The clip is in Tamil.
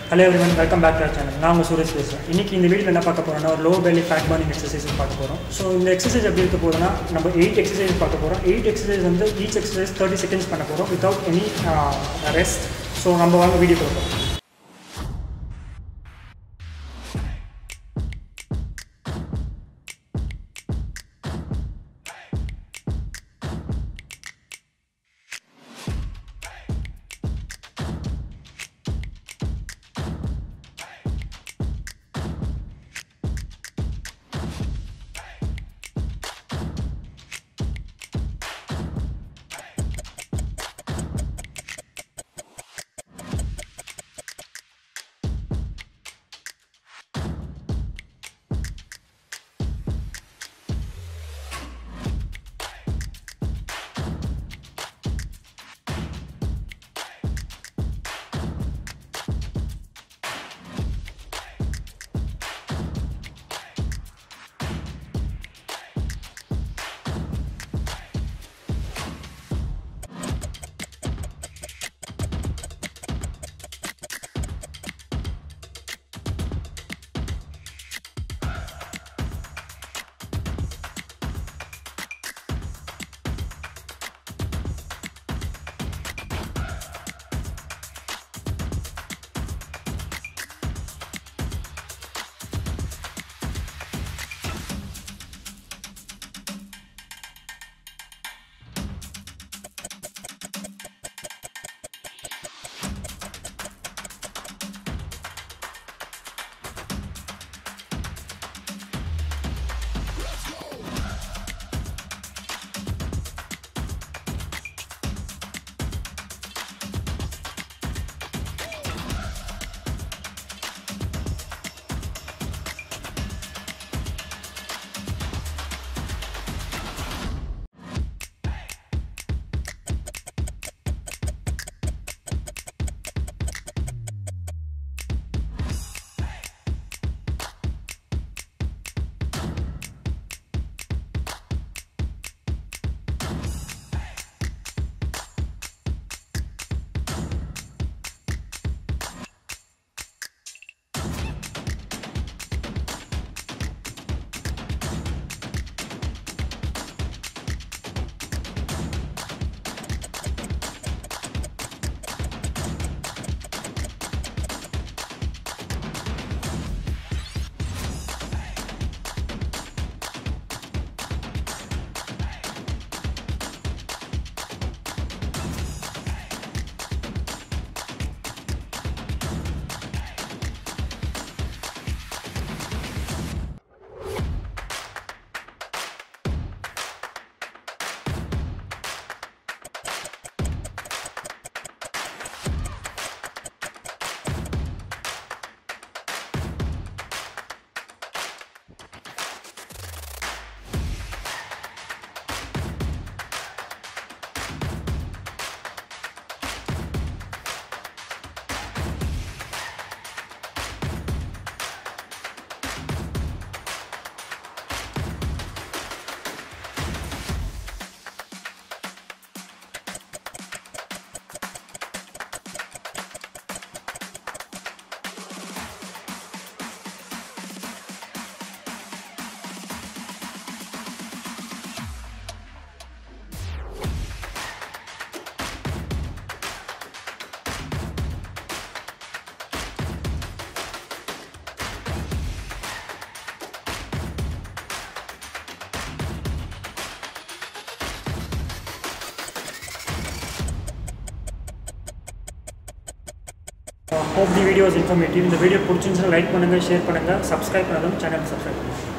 Hello everyone, welcome back to our channel. நான் உங்க சுரேஷ் பேசுறேன். இன்னைக்கு இந்த வீடியோல என்ன பார்க்க போறோம்னா ஒரு low belly fat burning exercise பார்க்க போறோம். So இந்த exercise எப்படி இருக்க போகுதுன்னா நம்ம 8 exercise பார்க்க போறோம். 8 exercise வந்து each exercise 30 seconds பண்ண போறோம் without any rest. So நம்ம வாங்க வீடியோ பார்ப்போம். Hope the video is informative. இந்த வீடியோ பிடிச்சிருந்தா லைக் பண்ணுங்க, ஷேர் பண்ணுங்க, subscribe பண்ணாதவங்க சேனலை subscribe பண்ணுங்க.